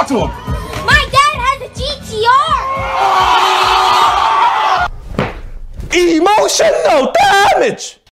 Talk to him. My dad has a GTR. Emotional damage.